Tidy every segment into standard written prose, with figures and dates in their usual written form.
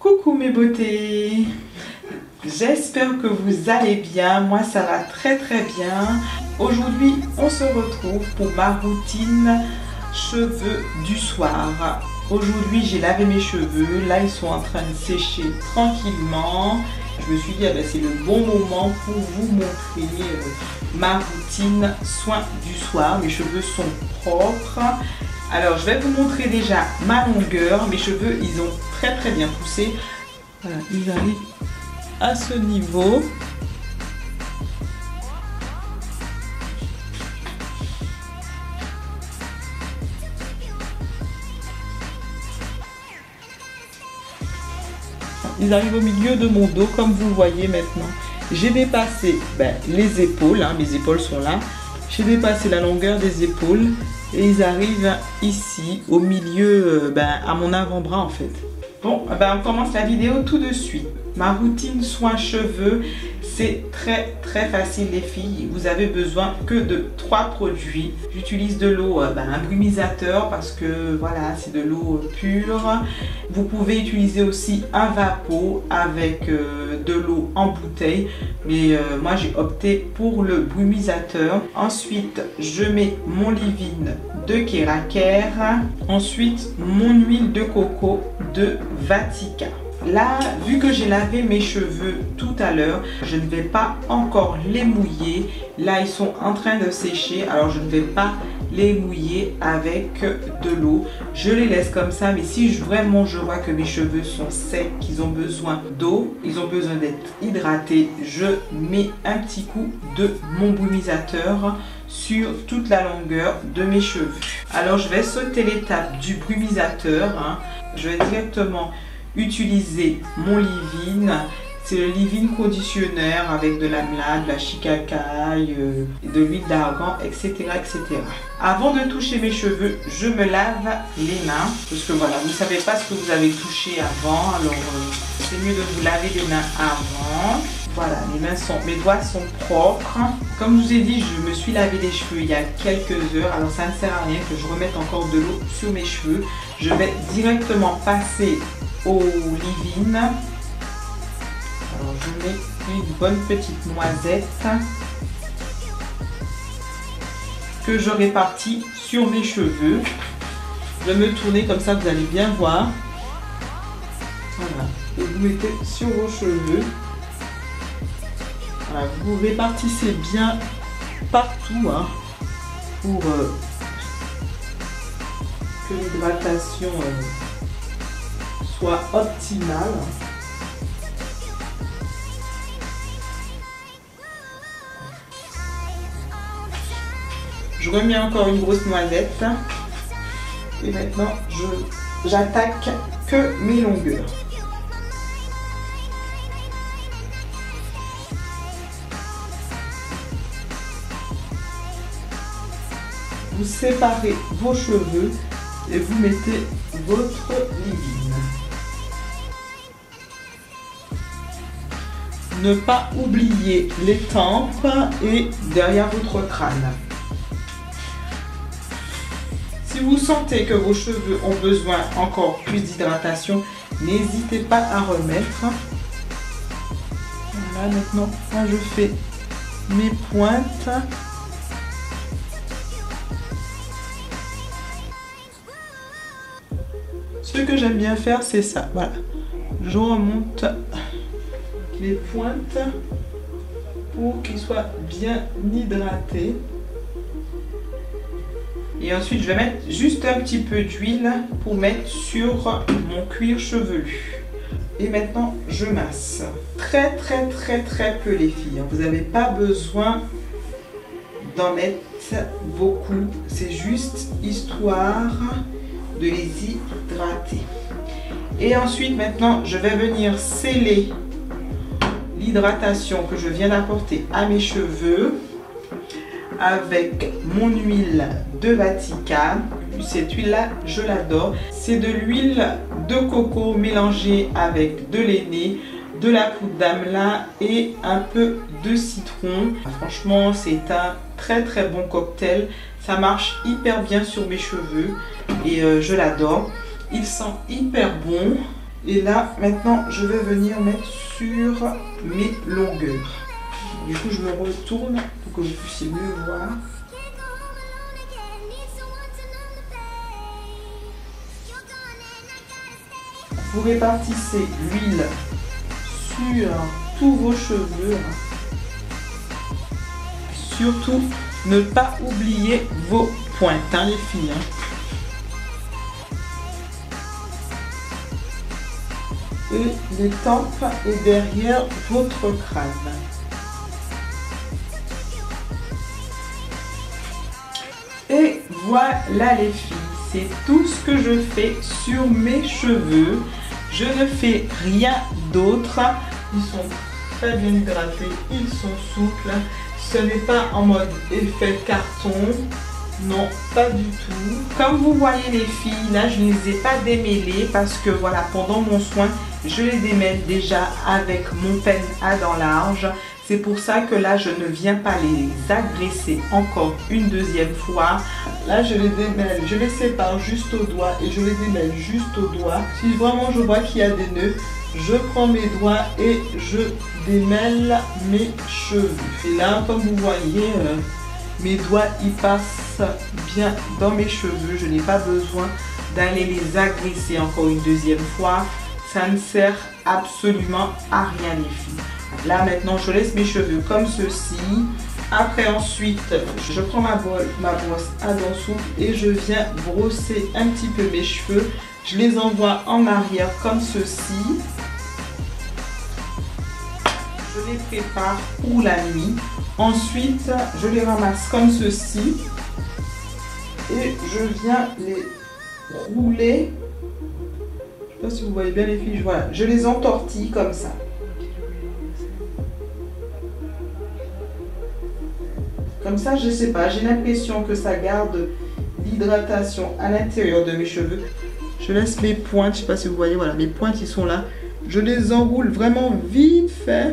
Coucou mes beautés, j'espère que vous allez bien, moi ça va très bien. Aujourd'hui on se retrouve pour ma routine cheveux du soir. Aujourd'hui j'ai lavé mes cheveux, là ils sont en train de sécher tranquillement. Je me suis dit c'est le bon moment pour vous montrer ma routine soin du soir. Mes cheveux sont propres. Alors je vais vous montrer déjà ma longueur. Mes cheveux ils ont très bien poussé. Voilà, ils arrivent à ce niveau. Ils arrivent au milieu de mon dos comme vous le voyez maintenant. J'ai dépassé les épaules, mes épaules sont là. J'ai dépassé la longueur des épaules et ils arrivent ici au milieu, à mon avant-bras en fait. Bon, on commence la vidéo tout de suite. Ma routine soin cheveux, c'est très facile les filles. Vous avez besoin que de 3 produits. J'utilise de l'eau, un brumisateur parce que voilà, c'est de l'eau pure. Vous pouvez utiliser aussi un vapeau avec de l'eau en bouteille. Mais moi j'ai opté pour le brumisateur. Ensuite, je mets mon leave-in de Keraker. Ensuite, mon huile de coco de Vatica. Là, vu que j'ai lavé mes cheveux tout à l'heure, je ne vais pas encore les mouiller. Là, ils sont en train de sécher, alors je ne vais pas les mouiller avec de l'eau. Je les laisse comme ça, mais si vraiment je vois que mes cheveux sont secs, qu'ils ont besoin d'eau, ils ont besoin d'être hydratés, je mets un petit coup de mon brumisateur sur toute la longueur de mes cheveux. Alors, je vais sauter l'étape du brumisateur. Je vais directement utiliser mon leave-in. C'est le leave-in conditionnaire avec de l'amla, de la chicacaille, de l'huile d'argan, etc. Avant de toucher mes cheveux, je me lave les mains. Parce que voilà, vous ne savez pas ce que vous avez touché avant. Alors, c'est mieux de vous laver les mains avant. Voilà, mes doigts sont propres. Comme je vous ai dit, je me suis lavé les cheveux il y a quelques heures. Alors, ça ne sert à rien que je remette encore de l'eau sur mes cheveux. Je vais directement passer au leave-in. Alors je mets une bonne petite noisette que je répartis sur mes cheveux. Je vais me tourner comme ça, vous allez bien voir. Voilà, et vous mettez sur vos cheveux. Voilà, vous répartissez bien partout pour que l'hydratation soit optimale. Je remets encore une grosse noisette et maintenant j'attaque que mes longueurs. Vous séparez vos cheveux et vous mettez votre leave-in. Ne pas oublier les tempes et derrière votre crâne. Si vous sentez que vos cheveux ont besoin encore plus d'hydratation, n'hésitez pas à remettre. Voilà, maintenant, moi je fais mes pointes. Ce que j'aime bien faire, c'est ça. Voilà, je remonte les pointes pour qu'ils soient bien hydratés. Et ensuite, je vais mettre juste un petit peu d'huile pour mettre sur mon cuir chevelu. Et maintenant, je masse. Très peu les filles. Vous n'avez pas besoin d'en mettre beaucoup. C'est juste histoire de les hydrater. Et ensuite, maintenant, je vais venir sceller l'hydratation que je viens d'apporter à mes cheveux avec mon huile de Vatica. Cette huile là je l'adore, c'est de l'huile de coco mélangée avec de l'aîné, de la poudre d'amla et un peu de citron. Franchement c'est un très bon cocktail, ça marche hyper bien sur mes cheveux et je l'adore. Il sent hyper bon. Et là, maintenant, je vais venir mettre sur mes longueurs. Du coup, je me retourne pour que vous puissiez mieux voir. Vous répartissez l'huile sur tous vos cheveux. Surtout, ne pas oublier vos pointes, hein, les filles. Et les tempes et derrière votre crâne. Et voilà les filles, c'est tout ce que je fais sur mes cheveux. Je ne fais rien d'autre. Ils sont très bien hydratés, ils sont souples. Ce n'est pas en mode effet carton. Non, pas du tout. Comme vous voyez les filles, là je ne les ai pas démêlés parce que voilà, pendant mon soin, je les démêle déjà avec mon peigne à dents larges. C'est pour ça que là, je ne viens pas les agresser encore une deuxième fois. Là, je les démêle, je les sépare juste au doigt et je les démêle juste au doigt. Si vraiment je vois qu'il y a des nœuds, je prends mes doigts et je démêle mes cheveux. Et là, comme vous voyez, mes doigts y passent bien dans mes cheveux. Je n'ai pas besoin d'aller les agresser encore une deuxième fois. Ça ne sert absolument à rien les filles. Là maintenant je laisse mes cheveux comme ceci. Après ensuite je prends ma brosse à dents souples et je viens brosser un petit peu mes cheveux. Je les envoie en arrière comme ceci. Je les prépare pour la nuit. Ensuite je les ramasse comme ceci. Et je viens les rouler. Je ne sais pas si vous voyez bien les filles. Voilà, je les entortille comme ça. Comme ça, je sais pas, j'ai l'impression que ça garde l'hydratation à l'intérieur de mes cheveux. Je laisse mes pointes, je sais pas si vous voyez, voilà, mes pointes ils sont là. Je les enroule vraiment vite fait.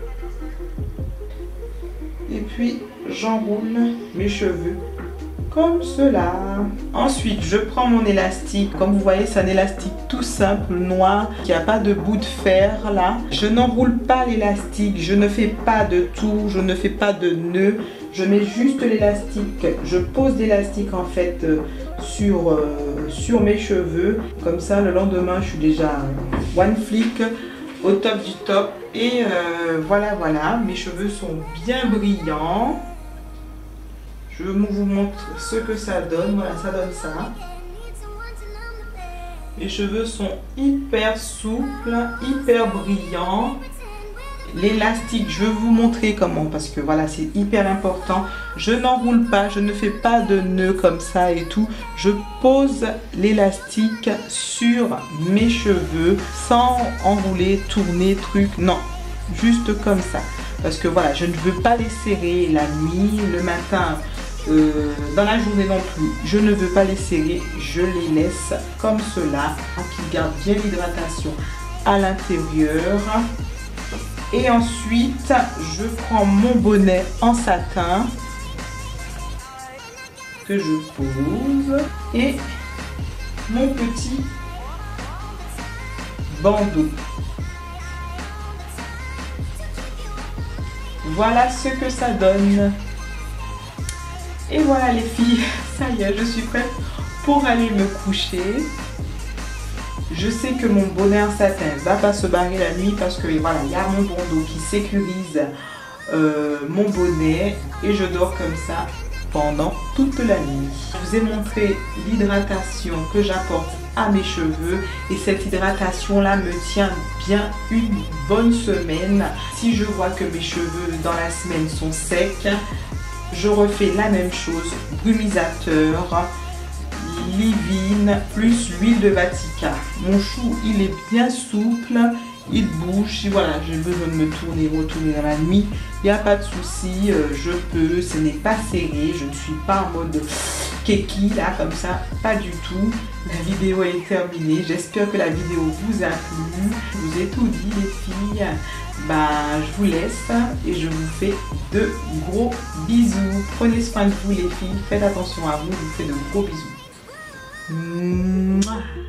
Et puis, j'enroule mes cheveux comme cela. Ensuite, je prends mon élastique. Comme vous voyez, c'est un élastique tout simple, noir, qui n'a pas de bout de fer là. Je n'enroule pas l'élastique, je ne fais pas de tour, je ne fais pas de nœud. Je mets juste l'élastique, je pose l'élastique en fait sur mes cheveux. Comme ça, le lendemain, je suis déjà one flick au top du top. Et voilà, mes cheveux sont bien brillants. Je vous montre ce que ça donne. Voilà, ça donne ça. Les cheveux sont hyper souples, hyper brillants. L'élastique, je vais vous montrer comment, parce que voilà, c'est hyper important. Je n'enroule pas, je ne fais pas de nœuds comme ça et tout. Je pose l'élastique sur mes cheveux sans enrouler, tourner, truc. Non, juste comme ça. Parce que voilà, je ne veux pas les serrer la nuit, le matin, dans la journée non plus. Je ne veux pas les serrer, je les laisse comme cela, qu'ils gardent bien l'hydratation à l'intérieur. Et ensuite, je prends mon bonnet en satin que je pose et mon petit bandeau. Voilà ce que ça donne. Et voilà les filles, ça y est, je suis prête pour aller me coucher. Je sais que mon bonnet en satin va pas se barrer la nuit parce que voilà, il y a mon bandeau qui sécurise mon bonnet et je dors comme ça pendant toute la nuit. Je vous ai montré l'hydratation que j'apporte à mes cheveux et cette hydratation là me tient bien une bonne semaine. Si je vois que mes cheveux dans la semaine sont secs, je refais la même chose, brumisateur, Livine plus l'huile de Vatica. Mon chou il est bien souple, il bouge. Si voilà, j'ai besoin de me tourner, retourner dans la nuit, il n'y a pas de souci, je peux, ce n'est pas serré, je ne suis pas en mode keki là comme ça, pas du tout. La vidéo est terminée, j'espère que la vidéo vous a plu. Je vous ai tout dit les filles. Je vous laisse et je vous fais de gros bisous. Prenez soin de vous les filles, faites attention à vous, je vous fais de gros bisous. Mouah.